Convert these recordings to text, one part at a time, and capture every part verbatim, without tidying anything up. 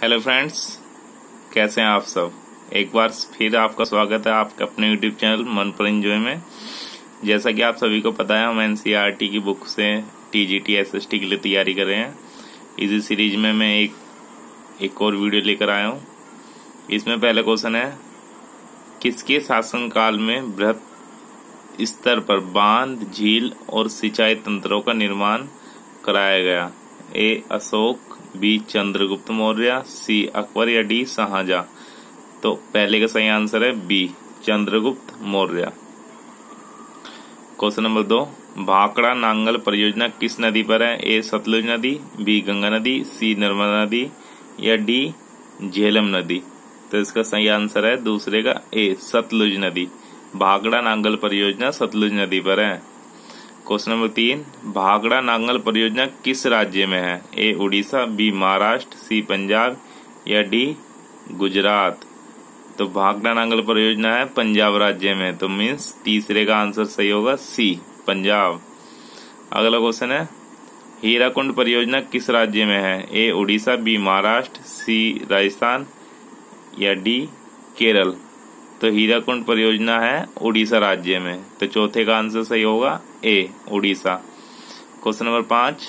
Hello friends, कैसे हैं आप सब। एक बार फिर आपका स्वागत है आपके अपने यूट्यूब चैनल मन पर एंजॉय में। जैसा कि आप सभी को पता है, हम एनसीईआरटी की बुक से टीजीटी एसएसटी के लिए तैयारी कर रहे हैं। इसी सीरीज में मैं एक एक और वीडियो लेकर आया हूँ। इसमें पहला क्वेश्चन है, किसके शासनकाल में बृहत स्तर पर बांध, झील और सिंचाई तंत्रों का निर्माण कराया गया। A Ashok, B Chandragupta Maurya, C Akbar या डी शाहजहां। तो पहले का सही आंसर है B Chandragupta Maurya. Question number दो, भाखड़ा नांगल परियोजना किस नदी पर है। ए सतलुज नदी, बी गंगा नदी, सी नर्मदा नदी या डी झेलम नदी। तो इसका सही आंसर है दूसरे का ए सतलुज नदी। भाखड़ा नांगल परियोजना सतलुज नदी पर है। क्वेश्चन नंबर तीन, भाखड़ा नांगल परियोजना किस राज्य में है। A Orissa, B Maharashtra, C Punjab या डी गुजरात। तो भाखड़ा नांगल परियोजना है पंजाब राज्य में, तो मीन्स तीसरे का आंसर सही होगा सी पंजाब। अगला क्वेश्चन है, हीराकुंड परियोजना किस राज्य में है। A Orissa, B Maharashtra, C Rajasthan या डी केरल। तो हीराकुंड परियोजना है उड़ीसा राज्य में, तो चौथे का आंसर सही होगा ए उड़ीसा। क्वेश्चन नंबर पांच,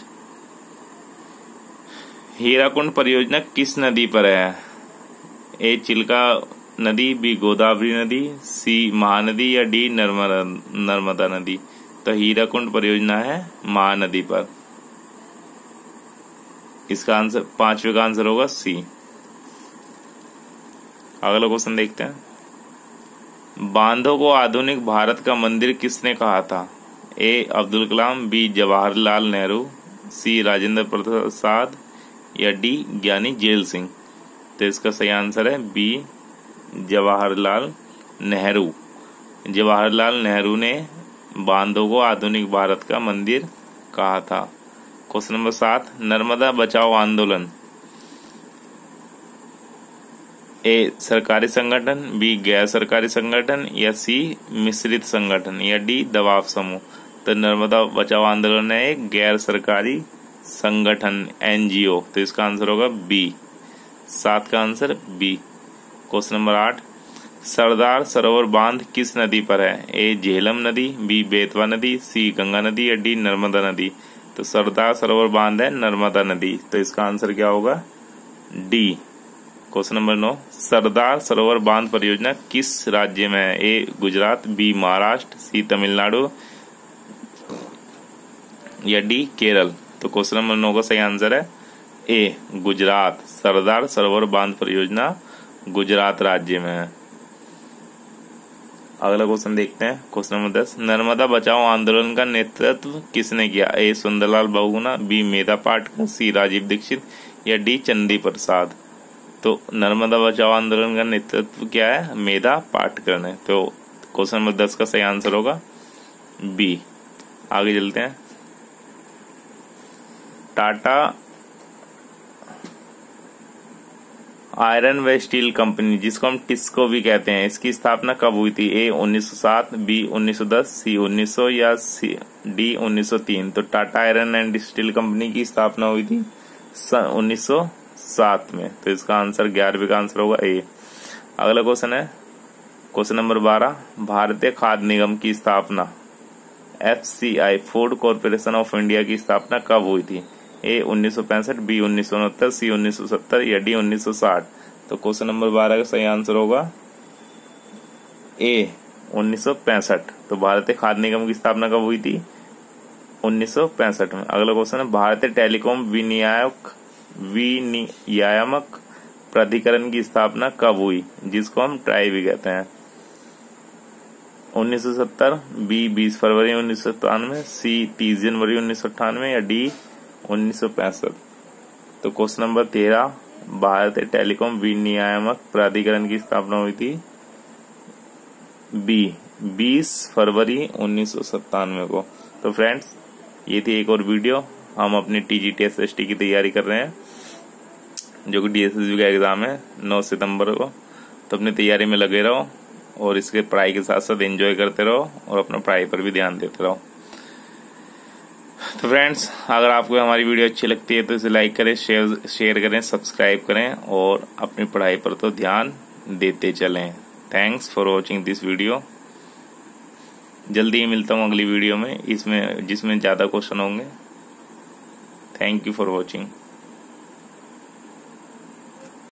हीराकुंड परियोजना किस नदी पर है। ए चिल्का नदी, बी गोदावरी नदी, सी महानदी या डी नर्मदा नर्मदा नदी। तो हीराकुंड परियोजना है महानदी पर। इसका आंसर पांचवे का आंसर होगा सी। अगला क्वेश्चन देखते हैं, बांधों को आधुनिक भारत का मंदिर किसने कहा था। A Abdul Kalam, B Jawaharlal Nehru, C Rajendra Prasad या डी ज्ञानी जेल सिंह। तो इसका सही आंसर है बी जवाहरलाल नेहरू। जवाहरलाल नेहरू ने बांधों को आधुनिक भारत का मंदिर कहा था। क्वेश्चन नंबर सात, नर्मदा बचाओ आंदोलन ए सरकारी संगठन, बी गैर सरकारी संगठन या सी मिश्रित संगठन या डी दबाव समूह। तो नर्मदा बचाओ आंदोलन है एक गैर सरकारी संगठन एनजीओ। तो इसका आंसर होगा बी, सात का आंसर बी। क्वेश्चन नंबर आठ, सरदार सरोवर बांध किस नदी पर है। ए झेलम नदी, बी बेतवा नदी, सी गंगा नदी या डी नर्मदा नदी। तो सरदार सरोवर बांध है नर्मदा नदी, तो इसका आंसर क्या होगा डी। क्वेश्चन नंबर नौ, सरदार सरोवर बांध परियोजना किस राज्य में है। A Gujarat, B Maharashtra, C Tamil Nadu या डी केरल। तो क्वेश्चन नंबर नौ का सही आंसर है ए गुजरात। सरदार सरोवर बांध परियोजना गुजरात राज्य में है। अगला क्वेश्चन देखते हैं, क्वेश्चन नंबर दस, नर्मदा बचाओ आंदोलन का नेतृत्व किसने किया। A Sunderlal Bahuguna, B Medha Patkar, C Rajiv Dixit या डी चंदी प्रसाद। तो नर्मदा बचाओ आंदोलन का नेतृत्व क्या है, मेधा पाटकर ने। तो क्वेश्चन नंबर दस का सही आंसर होगा बी। आगे चलते हैं, टाटा आयरन व स्टील कंपनी, जिसको हम टिस्को भी कहते हैं, इसकी स्थापना कब हुई थी। ए उन्नीस सौ सात, बी उन्नीस सौ दस, सी उन्नीस सौ या सी डी उन्नीस सौ तीन। तो Tata iron and steel company की स्थापना हुई थी सन उन्नीस सौ सात में। तो इसका आंसर ग्यारहवीं का आंसर होगा ए। अगला क्वेश्चन है क्वेश्चन नंबर बारह, भारतीय खाद्य निगम की स्थापना F C I Food Corporation of India की स्थापना कब हुई थी। ए उन्नीस सौ पैंसठ, बी उन्नीस सौ उनहत्तर, सी उन्नीस सौ सत्तर या डी उन्नीस सौ साठ। तो क्वेश्चन नंबर बारह का सही आंसर होगा ए उन्नीस सौ पैंसठ। तो भारतीय खाद्य निगम की स्थापना कब हुई थी, उन्नीस सौ पैंसठ में। अगला क्वेश्चन है, भारतीय टेलीकॉम विनियामक विनियामक प्राधिकरण की स्थापना कब हुई, जिसको हम ट्राई भी कहते हैं। उन्नीस सौ सत्तर, बी बीस फरवरी उन्नीस सौ सत्तानवे, सी तीस जनवरी उन्नीस सौ अट्ठानवे या डी उन्नीस सौ पैंसठ। तो क्वेश्चन नंबर तेरह, भारतीय टेलीकॉम विनियामक प्राधिकरण की स्थापना हुई थी बी बीस फरवरी उन्नीस सौ सत्तानवे को। तो फ्रेंड्स, ये थी एक और वीडियो। हम अपनी टीजीटी एसएसटी की तैयारी कर रहे हैं, जो कि डीएसएसबी का एग्जाम है नौ सितंबर को। तो अपनी तैयारी में लगे रहो और इसके पढ़ाई के साथ साथ एंजॉय करते रहो और अपना पढ़ाई पर भी ध्यान देते रहो। तो फ्रेंड्स, अगर आपको हमारी वीडियो अच्छी लगती है तो इसे लाइक करें, शेयर शेयर करें, सब्सक्राइब करें और अपनी पढ़ाई पर तो ध्यान देते चलें। Thanks for watching this video. जल्दी ही मिलता हूँ अगली वीडियो में, इसमें जिसमें ज़्यादा क्वेश्चन होंगे। Thank you for watching.